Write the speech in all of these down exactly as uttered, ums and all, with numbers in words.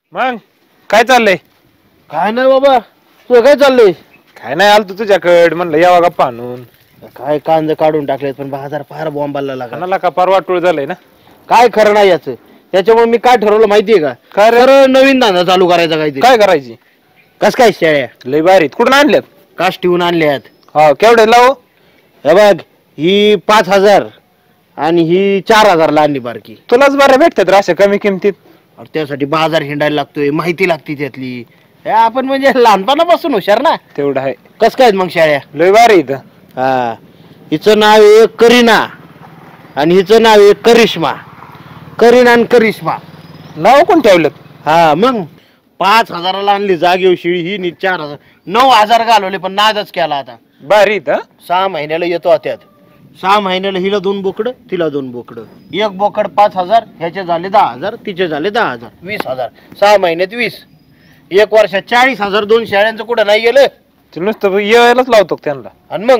मग काय चाललंय? काय नाही बाबा, तुझं काय चाललंय? काय नाही आल तू तुझ्याकड म्हणलं यावा गप्पा आणून. काय कांदे काढून टाकलेत पण बाजार फार बॉम्बाला लागला. खानाला का परवा टूळ झालंय ना. काय खरं नाही याचं. त्याच्यामुळे मी काय ठरवलं माहितीये का? काय रे? सरळ नवीन धंदा चालू करायचा काहीतरी. काय करायची? कस काय शेळ्या लय भारी. कुठून आणल्यात? काश ठेवून आणल्यात. हा केवढे लावू? हे बघ, ही पाच हजार आणि ही चार हजार ला आणली बारकी. तुलाच बरं भेटतात रे अशा कमी किमतीत. अरे त्यासाठी बाजार हिंडायला लागतोय, माहिती लागते त्यातली. हे आपण म्हणजे लहानपणापासून हुशार ना. तेवढं आहे. कस काय मग शेळ्या? लय भारी इथं. हा, हिचं नाव आहे करीना आणि हिचं नाव आहे करिश्मा. करीना आणि करिश्मा नाव कोण ठेवलं? हा मग पाच हजाराला आणली जागेव शिळी ही नी चार हजार नऊ हजार घालवले पण नादच केला. आता भारी इथं. सहा महिन्याला येतो त्यात. सहा महिन्याला हिला दोन बोकड, तिला दोन बोकड. एक बोकड पाच हजार, ह्याचे झाले दहा हजार, तिचे झाले दहा हजार, वीस हजार. सहा महिन्यात वीस, एक वर्षात चाळीस हजार. दोन शेळ्यांचं कुठं नाही गेलं. नुसतं यायलाच लावतो त्यांना. आणि मग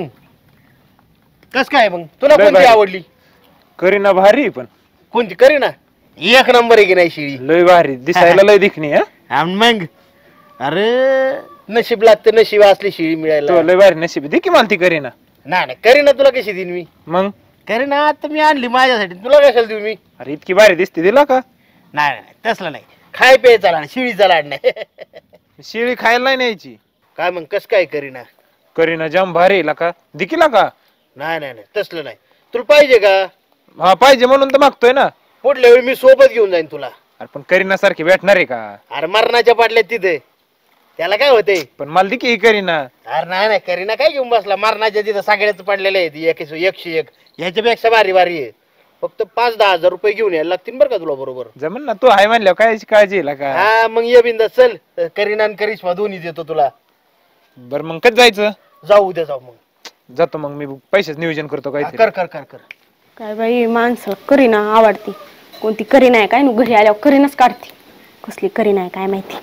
कस काय मग तुला लय कोणती भारी. आवडली? करीना भारी पण. कोणती? करीना एक नंबर आहे की नाही शिळी. लय भारी दिसायला लय दिखणी हा. आणि मग अरे नशीब लागतं, नशीब असली शिळी मिळायला. तो लय भारी नशीब दे की मला ती करीना. नाही नाही करीना तुला कशी देईन मी? मग करीना आता मी आणली माझ्यासाठी, तुला कशाला देऊ मी? अरे इतकी भारी दिसते दिला का? नाही नाही तसलं नाही. खाय प्यायचा लाड, शिळीचा लाड नाही. शिळी खायला नाही न्यायची. काय मग कस काय करीना? करीना जाम भारी ला का दिकीला का? नाही नाही नाही तसलं नाही. तुला पाहिजे का? हा पाहिजे म्हणून तर मागतोय ना. पुढल्या वेळी मी सोबत घेऊन जाईन तुला. अरे पण करीना सारखी भेटणार आहे का? अरे मरणाच्या पाटल्यात तिथे, त्याला काय होते? पण मला दिकी ही करीना. अरे नाही नाही करीना काय घेऊन बसला? मरणाच्या तिथं सगळ्याच पडलेले आहेत एकशे एकशे एक. ह्याच्यापेक्षा भारी भारी आहे. फक्त पाच दहा हजार रुपये घेऊन यायला लागतील बरं का तुला बरोबर. जमन ना तू आहे म्हणल्यावर काय काळजी ला का? हा मग ये बिंदा चल. करीना आणि करिश्मा दोन्ही देतो तुला. बर मग कधी जायचं? जाऊ उद्या जाऊ. मग जातो मग मी पैसेच नियोजन करतो हा, काहीतरी. कर कर कर कर. काय बाई माणसाला करीना आवडती. कोणती करीना आहे काय नु घरी आल्यावर करीनाच काढते. कसली करीना आहे काय माहिती.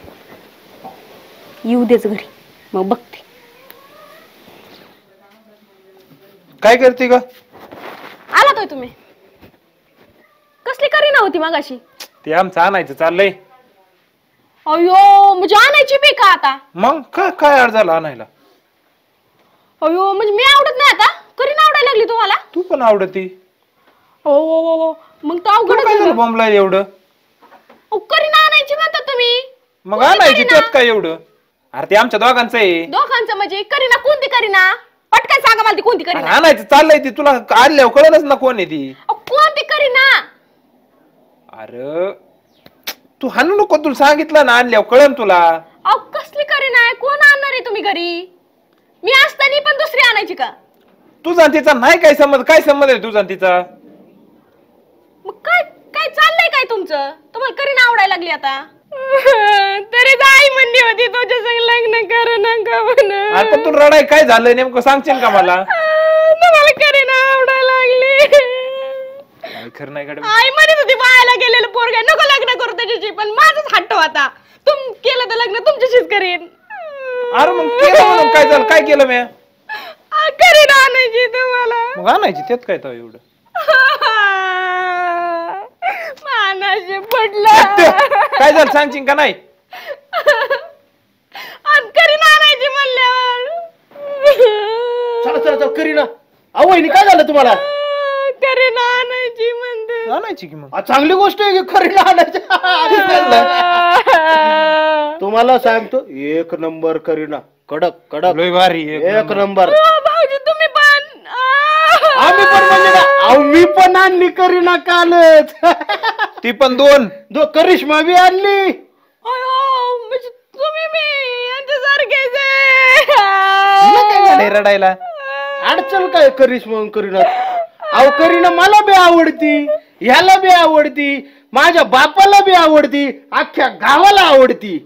येऊ देच घरी मग बघते. काय करते ग? आला तोय तुम्ही? कसली करीना होती मगाशी? ते आमचं आणायचं चाललंय. अयो म्हणजे आणायची बी का आता? मग काय काय अड झाला आणायला? अयो म्हणजे मी आवडत नाही आता? करीना आवडायला लागली तुम्हाला? तू पण आवडती. हो हो हो मग तो अवघड काय झालं बॉम्बला एवढं? करीना आणायची म्हणता तुम्ही? मग आणायची त्यात काय एवढं? अरे ते आमच्या दोघांचं आहे. दोघांचं म्हणजे करीना कोणती करीना? पटकन सांगा मला ती कोणती अरे करीना? आणायचं चाललंय ती तुला आणल्यावर कळलंच ना कोण आहे ती. अहो, कोणती करीना? अरे तू हाणू नको, तुला सांगितलं ना आणल्यावर कळन तुला. अहो कसली करीना आहे? कोण आणणार आहे तुम्ही घरी? मी असताना पण दुसरी आणायची का? तुझा तिचा नाही काय संबंध? काय संबंध आहे तुझा तिचा? मग काय काय चाललंय काय तुमचं? तुम्हाला करीना आवडायला लागली आता? तरी आई म्हणली होती तुझ्या संग लग्न करू नका म्हणून. अरे पण तू रडाय काय झालं नेमकं सांगशील का मला? तुम्हाला करीना आवडायला लागली. काय खरं नाही गड्या. आई म्हणत होती बाळाला गेलेलं पोरगा नको लग्न करू त्याच्याशी, पण माझंच हट्ट होता. तुम केलं तर लग्न तुमच्याशीच करीन. अरे मग केलं म्हणून काय झालं? काय केलं मी? करीना आणायची तुम्हाला. मग आणायची त्यात काय तर एवढं? मानाशी पडलं. काय झालं सांगशील का नाही? करीना आणायची म्हणल्यावर. चला चला चला करीना. अहो वहिनी काय झालं तुम्हाला? करीना आणायची म्हणते. आणायची की मग. आ, चांगली गोष्ट आहे की करीना आणायची. तुम्हाला सांगतो एक नंबर करीना. कडक कडक लय भारी एक नंबर. भाऊजी तुम्ही पण. आम्ही पण म्हणजे ना, अहो मी पण आणली करीना कालच. ती पण दोन. दो करिश्मा बी आणली. अयो म्हणजे तुम्ही मी यांच्यासारखेच तुला काय झालंय रडायला? अडचण काय करिश्मा आणि करीना? अहो करीना मला बी आवडती, ह्याला बी आवडती, माझ्या बापाला बी आवडती, अख्ख्या गावाला आवडती.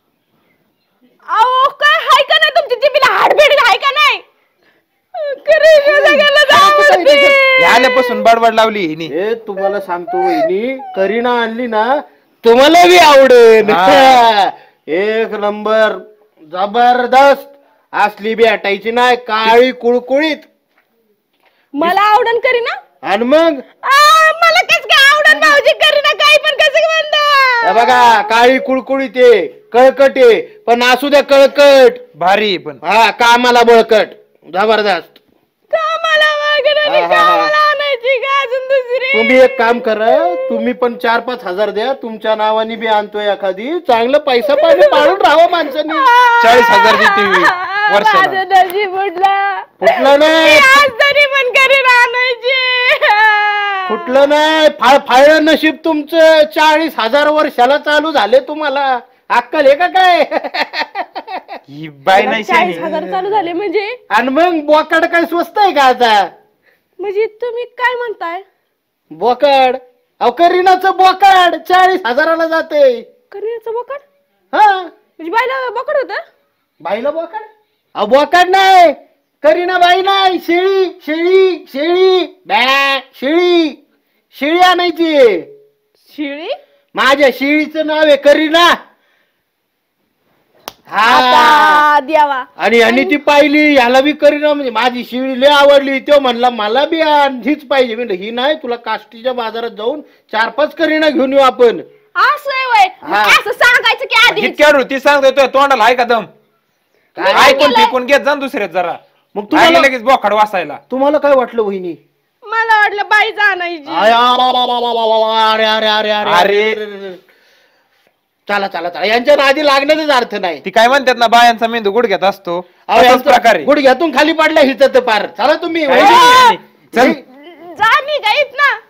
अहो काय हाय का नाही तुमच्या जिभेला हाडबीड हाय का नाही? करीना सगळ्यालाच आवडते. आल्यापासून बडबड लावली हिने. हे तुम्हाला सांगतो वहिनी, करीना आणली ना तुम्हाला बी आवडेल. एक नंबर जबरदस्त. असली बी हटायची नाही, काळी कुळकुळीत. मला आवडन करीना. आणि मग मला कस काय आवडत भाऊजी करीना काही पण कसं म्हणता हे बघा काळी कुळकुळी ते कळकट आहे पण असू द्या कळकट भारी आहे पण हा कामाला बळकट जबरदस्त कामाला वगैरे हा, हा, हा. कामाला आणायची का अजून दुसरी तुम्ही एक काम करा तुम्ही पण चार पाच हजार द्या तुमच्या नावाने बी आणतोय एखादी चांगलं पैसा पाणी पाळून राहावं माणसांनी चाळीस हजार देते वर्षाला माझं नशीब फुटलं फुटलं नाही आज तरी पण करीना आणायची फुटलं नाही फाळ फाळलं नशीब तुमचं चाळीस हजार वर्षाला चालू झाले तुम्हाला अक्कल आहे का काय ही बाई नाही चाळीस शानी. हजार चालू झाले म्हणजे आणि मग बोकाड काय स्वस्त आहे का आता म्हणजे तुम्ही काय म्हणताय बोकाड अहो करीनाचं बोकाड चाळीस हजाराला जाते करीनाचं बोकड हा म्हणजे बायला बोकड होत बाईला बोकाड अहो बोकाड नाही करीना बाई नाही शेळी शेळी शेळी बॅ शेळी शेळी आणायची शिळी माझ्या शेळीचं नाव आहे करीना हा आता द्यावा आणि आणि ती पाहिली याला बी करीना म्हणजे माझी शिळी लय आवडली तो म्हणला मला बी आण, हीच पाहिजे म्हणजे ही नाही तुला काष्टीच्या बाजारात जाऊन चार पाच करीना घेऊन येऊ आपण असं आहे वय हा. असं सांगायचं की आधी इतक्या ती सांगतोय तो तोंडाला आहे का दम काय ऐकून फेकून घेत जा ना दुसऱ्यात जरा मग आली तुम्हाला लगेच बोखाड वाचायला तुम्हाला काय वाटलं वहिनी मला वाटलं बाईच आणायची आय, आ, बा, बा, बा, बा, बा, बा, अरे अरे अरे अरे अरे. अरे चला चला चला यांच्या नादी लागण्याचाच अर्थ नाही ती काय म्हणतात ना बायांचा मेंदू गुडघ्यात असतो अहो, तसाच यांचं प्रकार आहे. गुडघ्यातून खाली पडला हिच तर पार चला तुम्ही काय वहिनी. नाही. चल जा निघा इथनं